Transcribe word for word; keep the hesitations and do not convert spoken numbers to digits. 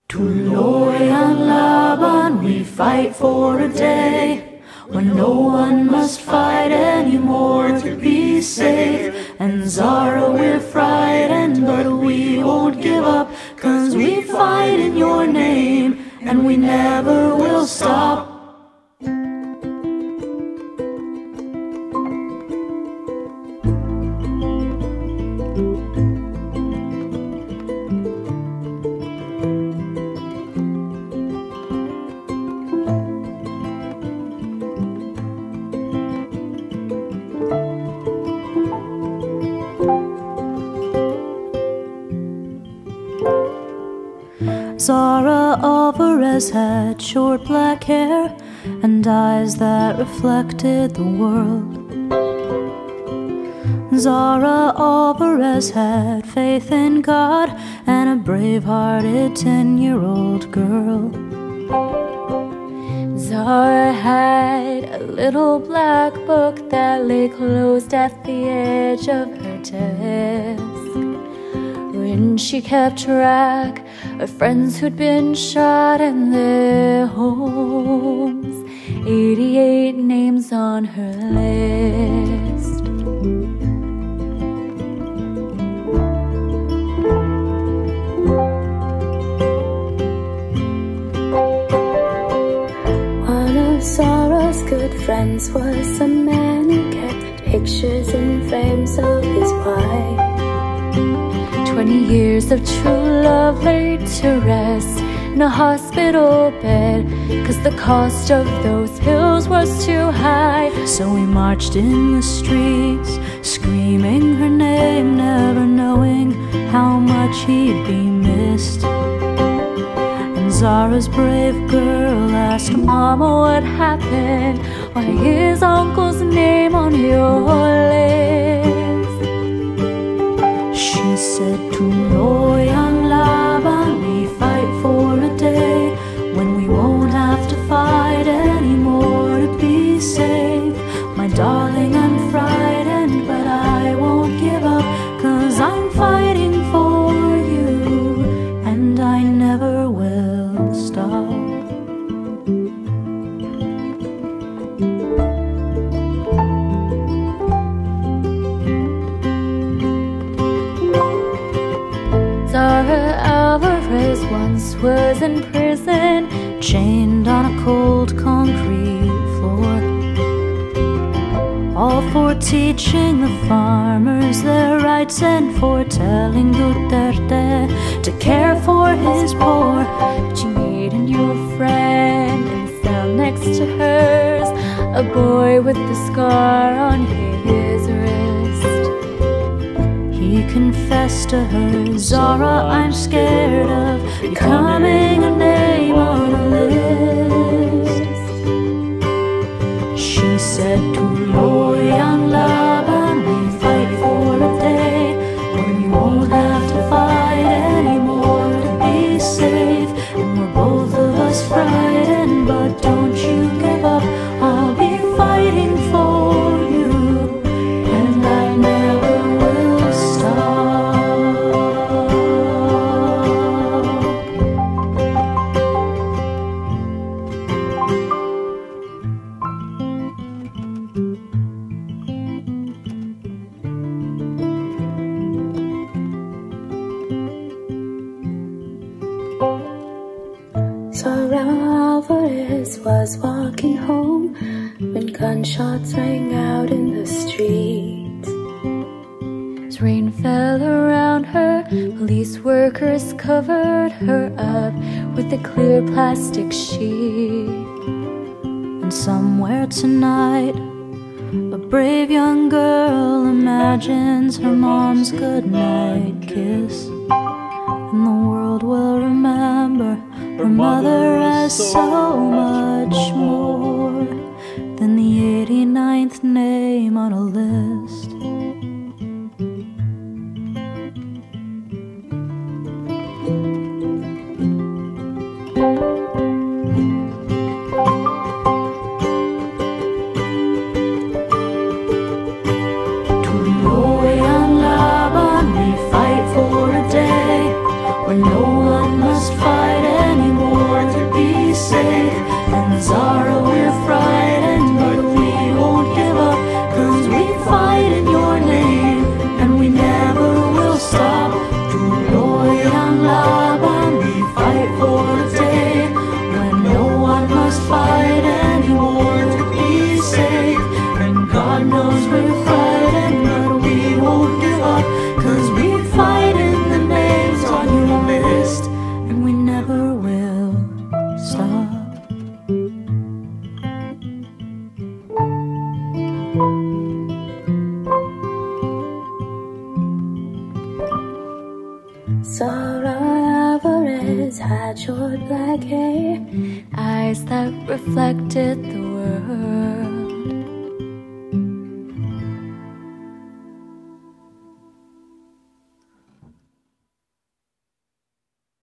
Tuloy ang laban, we fight for a day when no one must fight anymore to be safe. And Zara, we're frightened, but we won't give up, 'cause we fight in your name, and we never will stop. Zara Alvarez had short black hair and eyes that reflected the world. Zara Alvarez had faith in God and a brave-hearted ten-year-old girl. Zara had a little black book that lay closed at the edge of her desk, when she kept track of friends who'd been shot in their homes. eighty-eight names on her list. One of Zara's good friends was a man who kept pictures in frames of his wife. Twenty years of true love laid to rest in a hospital bed, 'cause the cost of those pills was too high. So we marched in the streets, screaming her name, never knowing how much he'd be missed. And Zara's brave girl asked Mama what happened, why is Uncle's name on your list? She said, Tuloy ang laban, we fight for a day when we won't have to fight anymore to be safe. My darling, I'm frightened, but I won't give up, 'cause I'm fighting for you, and I never will stop. Zara Alvarez once was in prison, chained on a cold concrete floor, all for teaching the farmers their rights and for telling Duterte to care for his poor. But she made a new friend in the cell next to hers, a boy with the scar on his wrist. He confessed to her, Zara, I'm scared of becoming a name on a list. She said, Tuloy ang laban, we fight for a day when we won't have to fight anymore to be safe. And we're both of us frightened, but don't you give up, I'll be fighting for you, and I never will stop. Zara Alvarez was walking home when gunshots rang out in the street. As rain fell around her, police workers covered her up with a clear plastic sheet. And somewhere tonight, a brave young girl imagines her mom's goodnight kiss, and the world will remember her mother as so much more than the eighty-ninth name on a list. Tuloy ang laban, we fight for a day when no one must fight had short black hair, eyes that reflected the world.